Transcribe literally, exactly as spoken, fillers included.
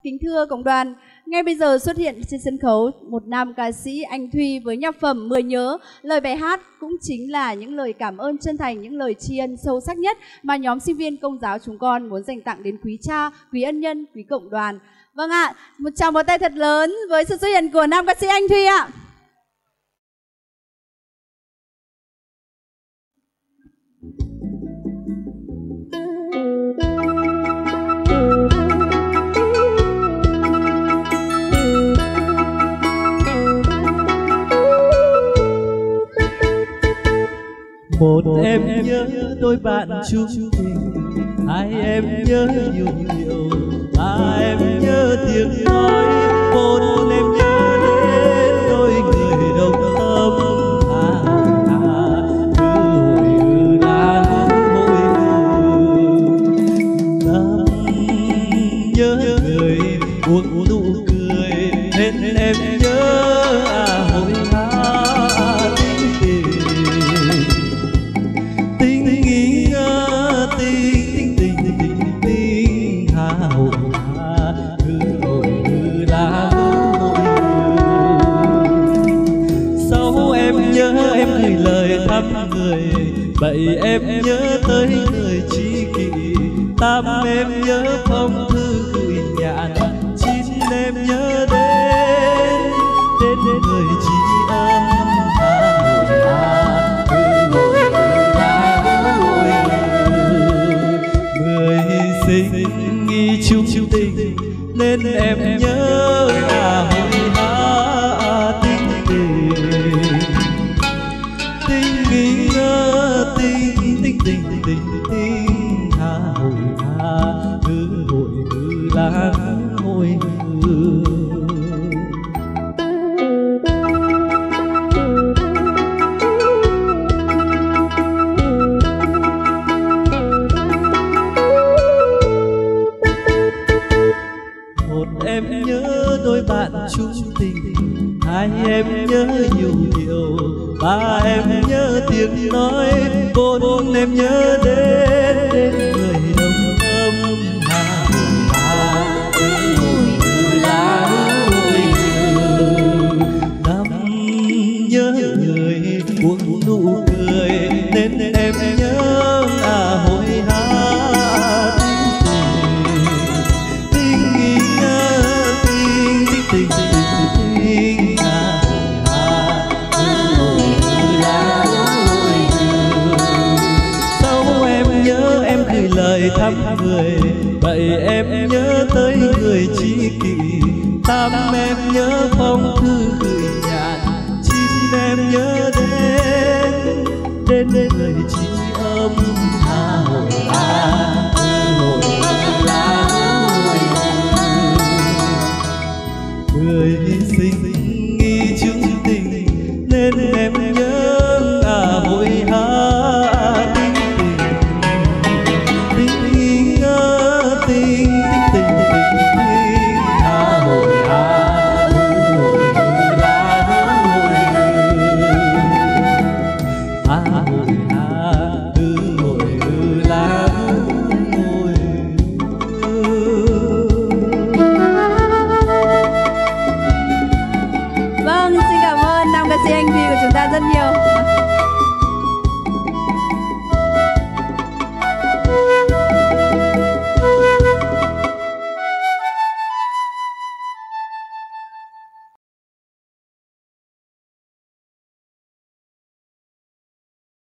Kính thưa cộng đoàn, ngay bây giờ xuất hiện trên sân khấu một nam ca sĩ Anh Thuy với nhạc phẩm Mười Nhớ. Lời bài hát cũng chính là những lời cảm ơn chân thành, những lời tri ân sâu sắc nhất mà nhóm sinh viên Công giáo chúng con muốn dành tặng đến quý cha, quý ân nhân, quý cộng đoàn. Vâng ạ, một tràng pháo tay thật lớn với sự xuất hiện của nam ca sĩ Anh Thuy ạ. Một em nhớ đôi bạn chung tình, hai em nhớ nhiều điều, ba em nhớ tiếng nói, bốn em nhớ đến đôi người đồng tâm. À, à, cứ hồi ư đã hồi ư, năm nhớ người buông nụ cười nên em nhớ à hồi ha. Người bảy em nhớ tới người tri kỷ, tám em nhớ phong thư gửi nhạn, chín em nhớ đến đến người tri âm. À, hồi hồi hồi mười sinh nghi chung tình nên em nhớ à hồi ha tình tình tình tình tình tình tình tình ha hồi ha cứ hồi cứ là hồi một em nhớ đôi bạn chung tình, hai em nhớ nhiều điều, ba em nhớ tiếng nói, bốn em nhớ đến người đồng tâm. Hà hà hồi là hồi năm nhớ người buông nụ cười nên em nhớ à hồi ha. Tình tình tình tình tình lời thăm người, bảy em nhớ tới người tri kỷ, tám em nhớ